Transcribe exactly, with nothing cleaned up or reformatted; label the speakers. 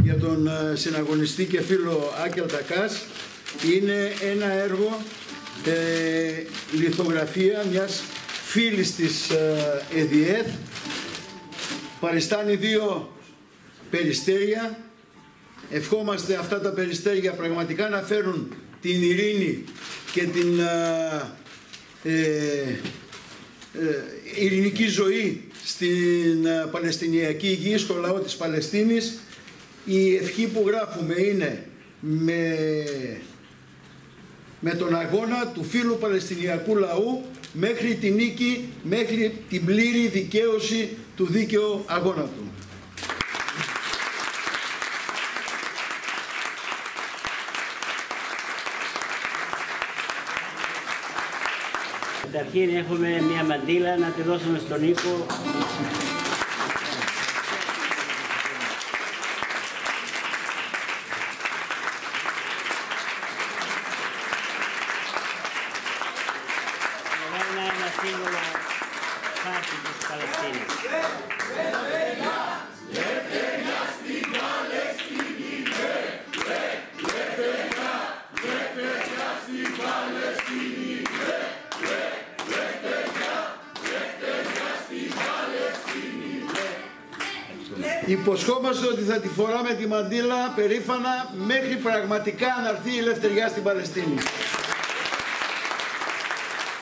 Speaker 1: για τον συναγωνιστή και φίλο Άκελ Τακάς. Είναι ένα έργο ε, λιθογραφία μιας φίλης της ε, ΕΔΙΕΘ. Παριστάνει δύο περιστέρια. Ευχόμαστε αυτά τα περιστέρια πραγματικά να φέρουν την ειρήνη και την ε, ε, ε, ειρηνική ζωή στην ε, Παλαιστινιακή γη, στο λαό της Παλαιστίνης. Η ευχή που γράφουμε είναι με, με τον αγώνα του φίλου Παλαιστινιακού λαού μέχρι την νίκη, μέχρι την πλήρη δικαίωση του δίκαιου αγώνα του.
Speaker 2: Καταρχήν έχουμε μια μαντήλα να τη δώσουμε στον Νίκο. Είναι ένα σύμβολο χάρτη της Παλαιστίνης.
Speaker 1: Υποσχόμαστε ότι θα τη φοράμε τη μαντήλα περήφανα μέχρι πραγματικά να έρθει η ελευθεριά στην Παλαιστίνη.